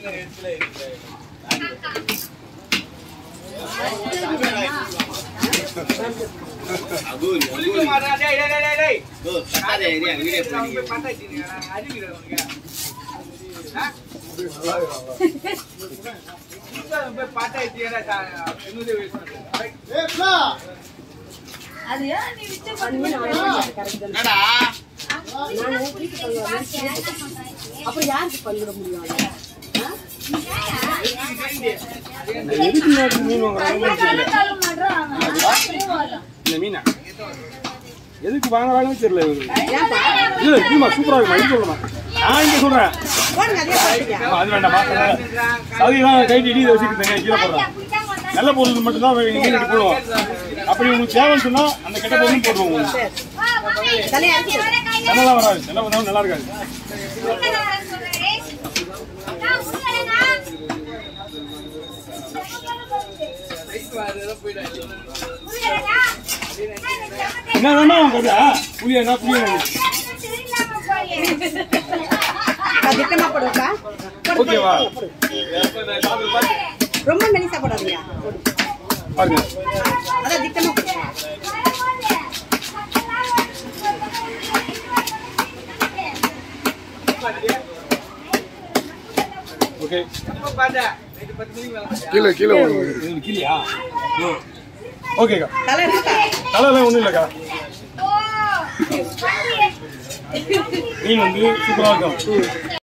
அப்புறம் யாருக்கு பங்கிட முடியும்? எதுக்கு வாங்குறாங்கன்னு தெரியல. இல்ல இல்லமா சூப்பரா இருக்கு சொல்லமா. நான் இங்க சொல்றேன் அது வேண்டாமா அதுதான் கைட்டு இடி வச்சுக்கிட்டேங்க கீழே போடுறேன். நல்ல பொருள் மட்டும்தான் மீன் போடுவோம். அப்படி உங்களுக்கு தேவைன்னு சொன்னா அந்த கெட்ட பொருளும் போடுவோம். நல்லா வராது நல்லா வந்தாலும் நல்லா இருக்காது. என்ன வேணும் கதா புளியா புளியா திட்டமா போடுவா ஓகேவா ரொம்ப மெலிசா போடாதீங்க பாருங்க அத திட்டமா போடுங்க ஓகே பாடா நைட் 10 மணிக்கு கீழ கீழ இது கீழயா ஓகேக்கா தலை இருக்கா தலைல ஒண்ணும் இல்லக்கா மீன் வந்து சூப்பரா இருக்கும்